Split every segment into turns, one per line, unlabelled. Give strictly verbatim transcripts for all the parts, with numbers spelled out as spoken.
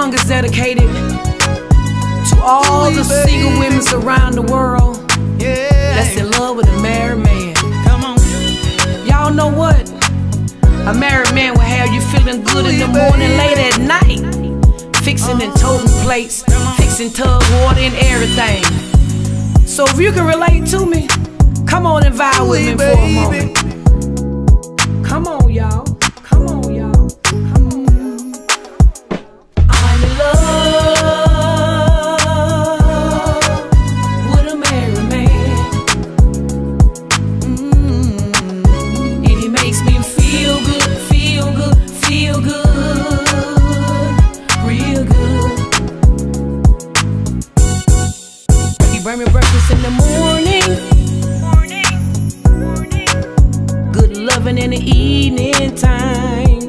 song is dedicated to all the single women around the world that's in love with a married man.
Come on.
Y'all know what? A married man will have you feeling good in the morning, late at night, fixing and toting plates, fixing tub water and everything. So if you can relate to me, come on and vibe with me for a moment. Come on, y'all. Come on, y'all. Come on, y'all. I'm in love with a married man. Mm-hmm. And he makes me feel good, feel good, feel good, real good. He bring me breakfast in the morning, good loving in the evening time.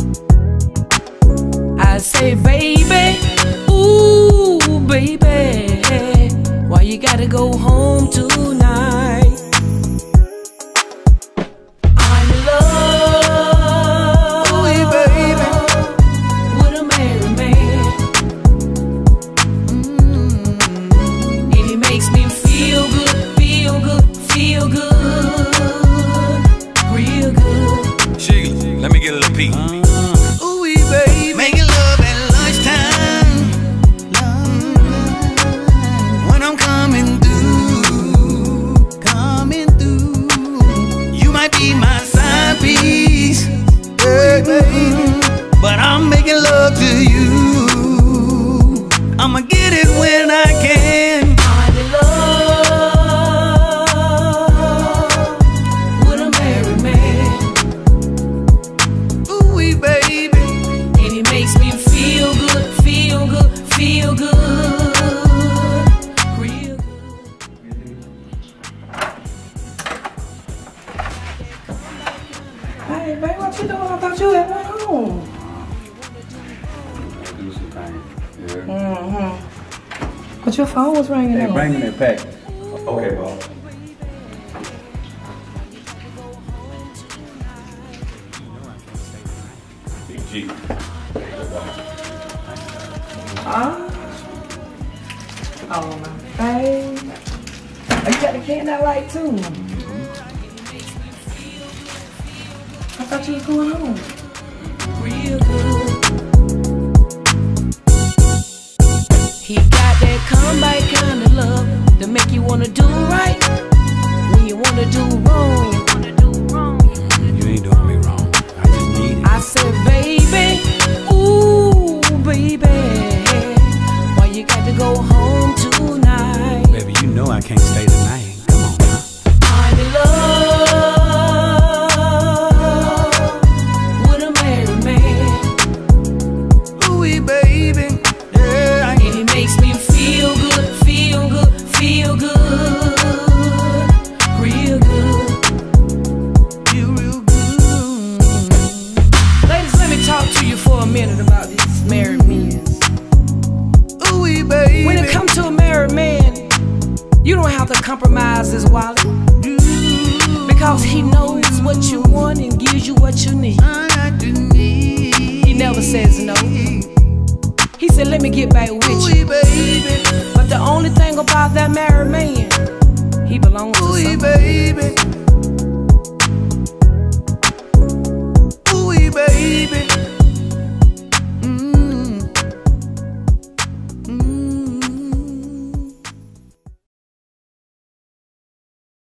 I say, baby, ooh, baby, why you gotta go home tonight? I'm in love, ooh, baby, with a married man. Mm-hmm. And he makes me feel good, feel good, feel good, real good.
Sheila, let me get a little peek.
Uh, ooh, baby, making love at lunchtime. Mm-hmm. When I'm coming through, coming through, you might be my side piece, mm-hmm. But I'm making love to you. I'ma get it when I can.
I'm in love with a married man.
Ooh, baby,
And he makes me feel good, feel good, feel good, real good. Hey, babe, what you doing? I thought you had went home.
Do some things. Yeah.
Mm-hmm. But your phone was ringing
Hey,
on.
bring me that package. Okay, boss. Big G.
Ah. Oh, my babe. Oh, you got the candle light too. I thought you was going home. Real good. He got that comeback kind of love to make you wanna do right when you wanna do wrong.
you ain't doing me wrong. I just need it.
I said, baby, ooh, baby, why you got to go home tonight?
Baby, you know I can't stay tonight. Come on now.
I'm in love with a married man.
Ooh, baby, yeah.
And he makes me feel good, feel good, feel good, real good.
You real good.
Ladies, let me talk to you for a minute about these married men.
Ooh, baby.
When it comes to a married man, you don't have to compromise his wallet, because he knows what you want and gives you what you need. He never says no. He said, let me get back with you. But the only thing about that married man, he belongs to somebody.